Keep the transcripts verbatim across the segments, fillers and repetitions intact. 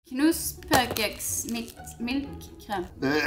Knusperkex mit Milchcreme.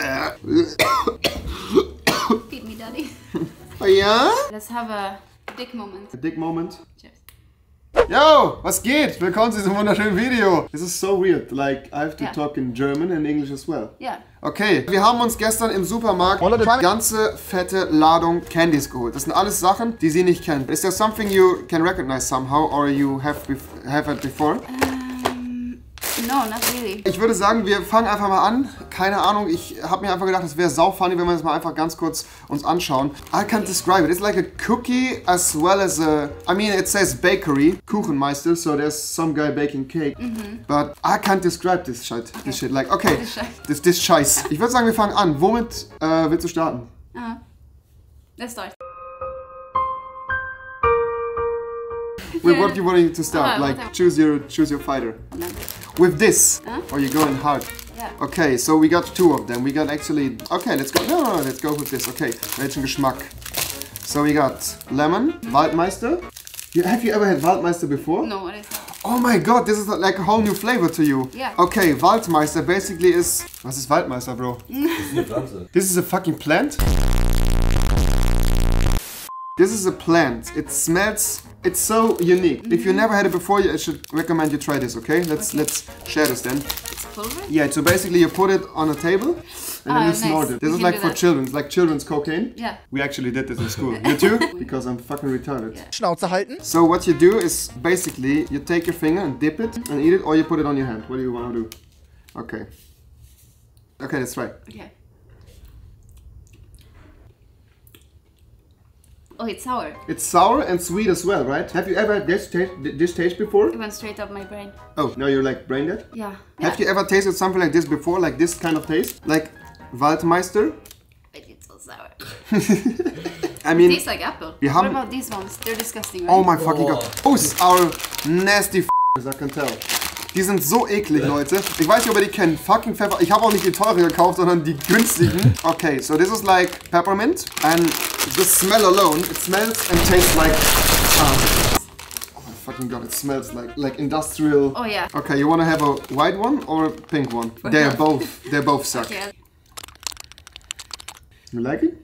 Feed me, daddy. Oh ja? Let's have a dick moment. A dick moment. Cheers. Yo, was geht? Willkommen zu diesem wunderschönen Video. This is so weird. Like, I have to Yeah. talk in German and English as well. Yeah. Okay, wir haben uns gestern im Supermarkt eine ganze fette Ladung Candies geholt. Das sind alles Sachen, die sie nicht kennen. Is there something you can recognize somehow or you have, have it before? Um, no, not really. Ich würde sagen, wir fangen einfach mal an. Keine Ahnung, ich habe mir einfach gedacht, es wäre sau funny, wenn wir das mal einfach ganz kurz uns anschauen. I can't describe it. It's like a cookie as well as a... I mean, it says bakery, Kuchenmeister, so there's some guy baking cake. Mm-hmm. But I can't describe this shit. This shit. Like, okay, this, this Scheiß. Ich würde sagen, wir fangen an. Womit äh, willst du starten? Uh-huh. Let's start. With what you want to start? Uh, like, whatever. choose your choose your fighter. No. With this, Huh? or you're going hard. Yeah. Okay, so we got two of them. We got actually... Okay, let's go... No, no, no, let's go with this. Okay, welchen Geschmack? So we got lemon, Waldmeister. You, have you ever had Waldmeister before? No, what is that? Oh my god, this is like a whole new flavor to you. Yeah. Okay, Waldmeister basically is... Was ist Waldmeister, bro? Das ist eine Pflanze. This is a fucking plant? This is a plant. It smells... It's so unique. Mm-hmm. If you never had it before, I should recommend you try this, okay? Let's Okay. let's share this then. It's pulver? Yeah, so basically you put it on a table and then Ah, you nice. snort it. This We is can like do for that. children. It's like children's cocaine. Yeah. We actually did this in school. You too? Because I'm fucking retarded. Yeah. Schnauze halten. So what you do is basically you take your finger and dip it and eat it, or you put it on your hand. What do you want to do? Okay. Okay, let's try. Okay. Oh, it's sour. It's sour and sweet as well, right? Have you ever had this taste, this taste before? It went straight up my brain. Oh, now you're like brain dead? Yeah. Have you ever tasted something like this before? Like this kind of taste? Like Waldmeister? But it's so sour. I mean... It tastes like apple. Wir What haben- about these ones? They're disgusting, right? Oh my fucking god. Those are nasty f***ers, I can tell. Die sind so eklig, Leute. Ich weiß nicht, ob ihr die kennt. Fucking Pfeffer. Ich habe auch nicht die teure gekauft, sondern die günstigen. Okay, so this is like peppermint. And the smell alone, it smells and tastes like... Uh, oh my fucking god, it smells like like industrial... Oh yeah. Okay, you wanna have a white one or a pink one? They're both, they're both suck. Okay. You like it?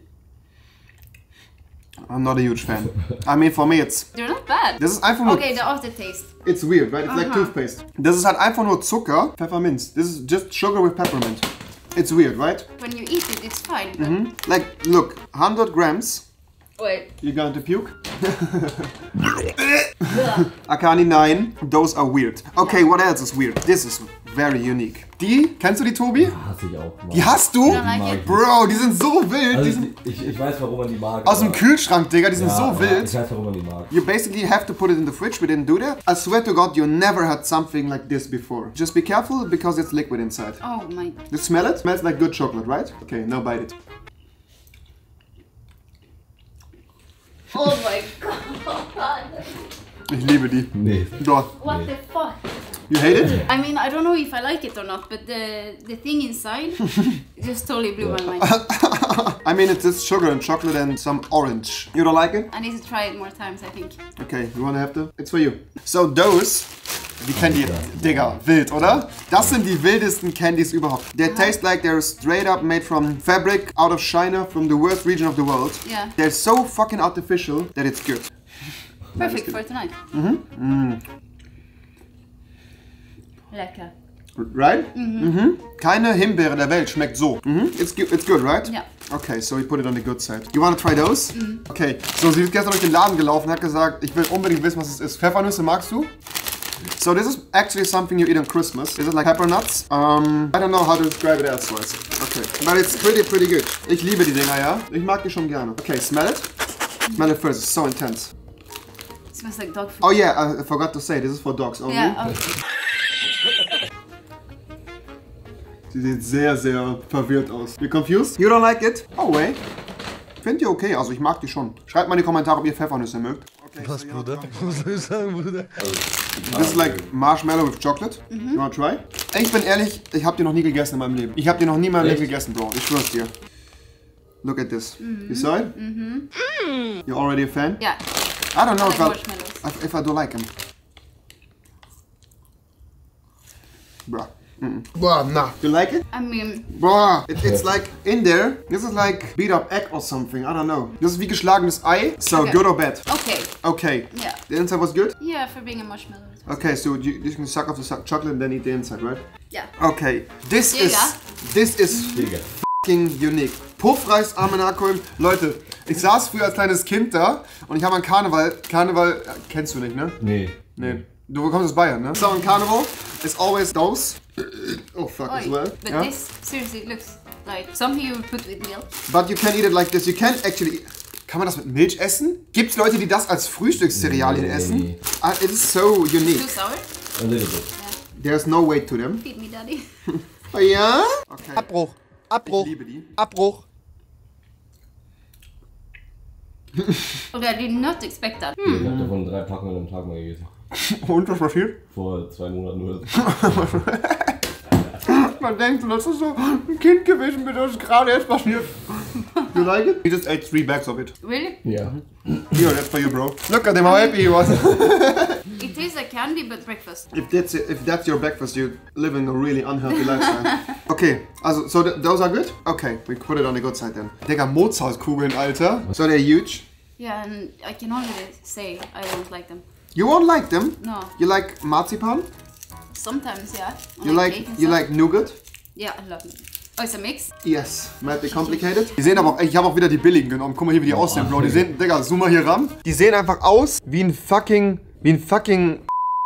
I'm not a huge fan. I mean, for me it's... They're not bad. Das ist einfach nur... Okay, the aftertaste. It's weird, right? It's like Aha. toothpaste. Das ist halt einfach nur Zucker, Pfefferminz. This is just sugar with peppermint. It's weird, right? When you eat it, it's fine. But Hmm? Like, look, one hundred grams. wait. You're going to puke? Akani, nein. Those are weird. Okay, what else is weird? This is very unique. Die, kennst du die, Tobi? Hasse ich auch. Die hast du? I don't like Mag it. ich. Bro, die sind so wild. Die Also sind ich, ich weiß, warum man die mag. aus dem aber- Kühlschrank, Digga. Die sind Ja, so aber wild. Ich weiß, warum man die mag. You basically have to put it in the fridge. We didn't do that. I swear to God, you never had something like this before. Just be careful because it's liquid inside. Oh my. You smell it? Smells like good chocolate, right? Okay, now bite it. Oh my god. Ich liebe die. Nee. Doch. What the fuck? You hate it? I mean, I don't know if I like it or not, but the the thing inside just totally blew my mind. I mean, it's just sugar and chocolate and some orange. You don't like it? I need to try it more times, I think. Okay, you wanna have to? It's for you. So those, die Candy, Digga, wild, oder? Das sind die wildesten Candies überhaupt. They taste like they're straight up made from fabric out of China, from the worst region of the world. Yeah. They're so fucking artificial that it's good. Perfect for tonight. Mm. Lecker. Right? Mhm. Keine Himbeere der Welt schmeckt so. Mhm. It's, gu- it's good, right? Yeah. Okay, so we put it on the good side. You wanna try those? Okay, so sie ist gestern durch den Laden gelaufen und hat gesagt, ich will unbedingt wissen, was es ist. Pfeffernüsse magst du? So this is actually something you eat on Christmas. This is like pepper nuts. Um, I don't know how to describe it elsewise. Okay, but it's pretty, pretty good. Ich liebe die Dinger, ja? Ich mag die schon gerne. Okay, smell it. Smell it first, it's so intense. It smells like dog food. Oh yeah, I forgot to say, this is for dogs only. Yeah, okay. Sie sieht sehr, sehr verwirrt aus. You confused? You don't like it? Oh wait. Find ihr okay? Also ich mag die schon. Schreibt mal in die Kommentare, ob ihr Pfeffernüsse mögt. Okay, Was, so, Bruder? Was soll ich sagen, Bruder? This is like marshmallow with chocolate. You wanna try? Ich bin ehrlich, ich hab die noch nie gegessen in meinem Leben. Ich hab die noch nie in meinem Leben Echt? gegessen, Bro. Ich schwör's dir. Look at this. You saw it? You're already a fan? Yeah. I don't know I if, like I, marshmallows. if I do like them. Bruh. Mm-mm. Boah, nah. You like it? I mean, Boah, it, it's like in there. This is like beat up egg or something. I don't know. Das ist wie geschlagenes Ei. So, Okay. good or bad? okay. Okay. Yeah. The inside was good? Yeah, for being a marshmallow. it was- Okay, so you, you can suck off the suck chocolate and then eat the inside, right? Yeah. Okay. This Digga. is this is Digga. fucking unique. Puffreis Amenakoim. Leute, ich saß früher als kleines Kind da und ich habe an Karneval. Karneval äh, kennst du nicht, ne? Nee. Nee. Du kommst aus Bayern, ne? So on Carnival is always those. Oh fuck as Oi, well. but Yeah. this seriously looks like something you would put with milk. But you can eat it like this. You can actually. Kann man das mit Milch essen? Gibt es Leute, die das als Frühstückscerealien Nee. essen? Uh, it is so unique. Too sour? A little bit. There's no weight to them. Feed me, daddy. Oh ja? Okay. Abbruch. Ich Abbruch. liebe die. Abbruch. Okay, I did not expect that. Ich hab davon drei Packungen am Tag mal gegessen. Und was passiert? Vor zwei Monaten nur. Man denkt, das ist so ein Kind gewesen, mir das ist gerade erst passiert. You like it? He just ate three bags of it. Really? Ja. Here, that's for you, bro. Look at him, how happy he was. It tastes like candy, but breakfast. If that's it, if that's your breakfast, you're living a really unhealthy lifestyle. Okay, also so th those are good. Okay, we put it on the good side then. Digga, Mozartkugeln, Alter. So they're huge. Yeah, and I can only say I don't like them. You won't like them. No. You like marzipan? Sometimes, yeah. On You a like cake and you stuff. like nougat? Yeah, I love them. Oh, it's a mix? Yes, might be complicated. Die sehen aber auch, ich habe auch wieder die billigen genommen. Guck mal hier, wie die aussehen, Bro. Die sehen, Digga, zoom mal hier ran. Die sehen einfach aus wie ein fucking, wie ein fucking.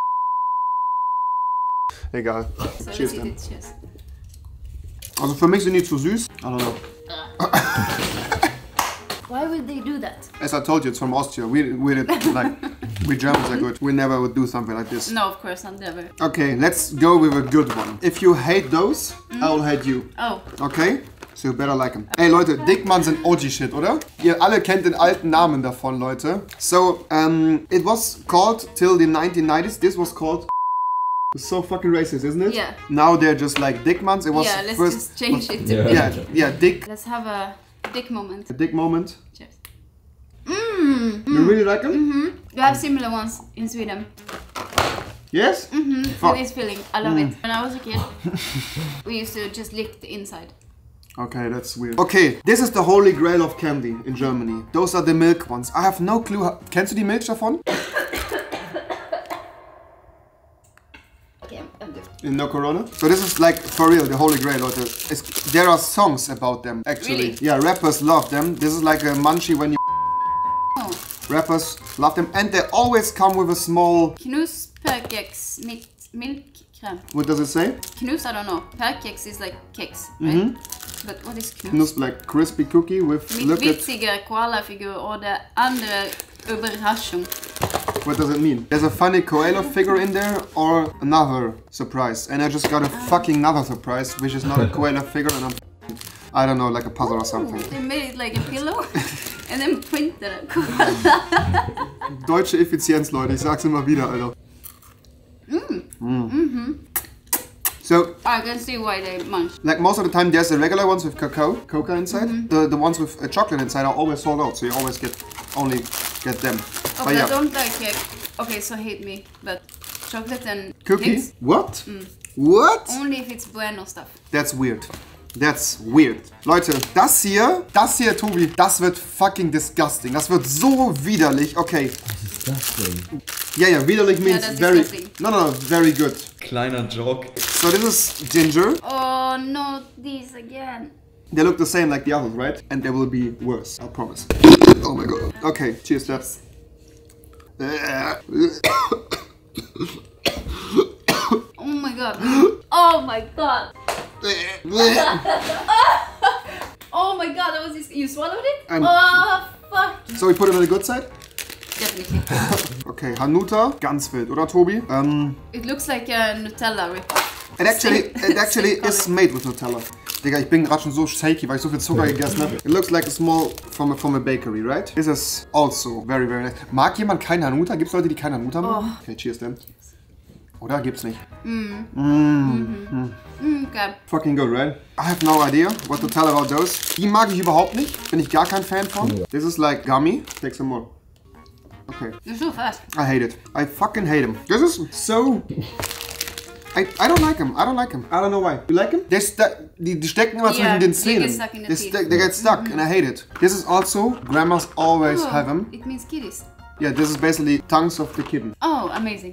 Egal. So Cheers let's eat then. it. Cheers. Also für mich sind die zu süß. I don't know. Why would they do that? As I told you, it's from Austria. We we did like we Germans are good. We never would do something like this. No, of course, not never. Okay, let's go with a good one. If you hate those, I will hate you. Oh, Okay? So you better like them. Ey Leute, Dickmann sind O G-Shit, oder? Ihr alle kennt den alten Namen davon, Leute. So, um, it was called till the nineteen nineties. This was called. It's so fucking racist, isn't it? Yeah. Now they're just like Dickmans. It was yeah, let's first. just change it to Yeah. Yeah, yeah, Dick. Let's have a dick moment. A Dick moment. Cheers. Mmm. You really like them? Mm-hmm. You have similar ones in Sweden. Yes. Mm-hmm. Fuck. This feeling, I love it. When I was a kid, we used to just lick the inside. Okay, that's weird. Okay, this is the holy grail of candy in Germany. Those are the milk ones. I have no clue. How... Kennst du die Milch davon? Okay, I'm good. In no Corona? So this is like, for real, the holy grail, Leute. It's, there are songs about them, actually. Really? Yeah, rappers love them. This is like a munchie when you... Oh. Rappers love them. And they always come with a small... Knus, pärkex, milk, milk crème. What does it say? Knus, I don't know. Pärkex is like cakes, right? But what is knus? Knus, like crispy cookie with... Mit Look at... witziger koalafigur oder andere Überraschung. What does it mean? There's a funny koala figure in there or another surprise. And I just got a fucking another surprise, which is not a koala figure and I'm... I don't know, like a puzzle or something. They made it like a pillow and then printed a koala. Deutsche Effizienz, Leute. Ich sag's immer wieder, Alter. Mm. Mm. Mm-hmm. So, I can see why they munch. like most of the time, there's the regular ones with cacao, coca inside. Mm-hmm. The the ones with uh, chocolate inside are always sold out, so you always get only get them. Oh, But but I yeah, don't like cake. Okay, so hate me, but chocolate and cookie. cakes, What? Mm. What? only if it's bueno stuff. That's weird. That's weird. Leute, das hier, das hier, Tobi, das wird fucking disgusting. Das wird so widerlich. Okay. Was ist das denn? Yeah, yeah, widerlich means that's very... disgusting. No, no, no, very good. Kleiner Joke. So this is ginger. Oh, not this again. They look the same like the others, right? And they will be worse, I promise. Oh my god. Okay, cheers, Dad. Oh my god. Oh my god. Oh my god, that was this. You swallowed it? I'm- Oh, fuck. So we put it on the good side? Definitely. Okay, Hanuta, ganz wild, oder Tobi? Um, It looks like a Nutella rip. it actually, Same- it actually same is color. made with Nutella. Digga, ich bin gerade schon so shaky, weil ich so viel Zucker gegessen habe. It looks like a small from a, from a bakery, right? This is also very, very nice. Mag jemand kein Hanuta? Gibt es Leute, die kein Hanuta machen? Okay, cheers then. Oder gibt's nicht? Mm. Mm. Mm. Mm, okay. Fucking good, right? I have no idea what to tell about those. Die mag ich überhaupt nicht. Bin ich gar kein Fan von. This is like gummy. Take some more. Okay. You're so fast. I hate it. I fucking hate them. This is so... I, I don't like them. I don't like them. I don't know why. You like them? They stu- die, die stecken immer Yeah, zwischen den they get Zähnen. stuck in the They, teeth. st- they get stuck and I hate it. This is also, grandmas always Oh, have them. it means kitties. Yeah, this is basically tongues of the kitten. Oh, amazing.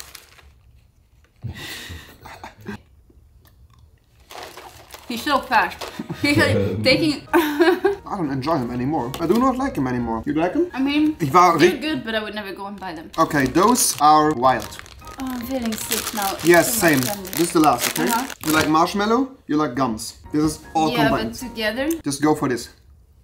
He's so fast. He's like taking. I don't enjoy them anymore. I do not like them anymore. You like them? I mean, Ich war they're ri- good, but I would never go and buy them. Okay, those are wild. Oh, I'm feeling sick now. Yes, Too same. much candy. This is the last, okay? Uh-huh. You like marshmallow, you like gums. This is all Yeah, combined. but together. Just go for this.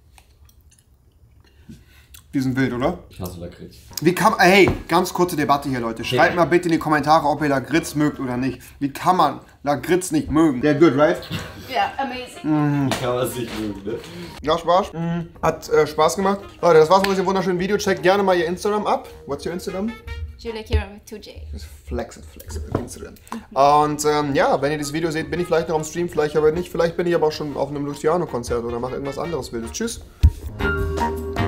Die sind wild, oder? Ich hasse Lakritz. Wie kann hey, ganz kurze Debatte hier, Leute. Schreibt Ja. mal bitte in die Kommentare, ob ihr Lakritz mögt oder nicht. Wie kann man Lakritz nicht mögen? They're good, right? Yeah, amazing. Ich kann das nicht mögen, ne? Ja, Spaß. Hat äh, Spaß gemacht. Leute, das war's mit diesem wunderschönen Video. Checkt gerne mal ihr Instagram ab. What's your Instagram? Julia Kira with two J. Just flex it, flex it mit Instagram. Und ähm, ja, wenn ihr das Video seht, bin ich vielleicht noch am Stream, vielleicht aber nicht. Vielleicht bin ich aber auch schon auf einem Luciano-Konzert oder mache irgendwas anderes Wildes. Tschüss.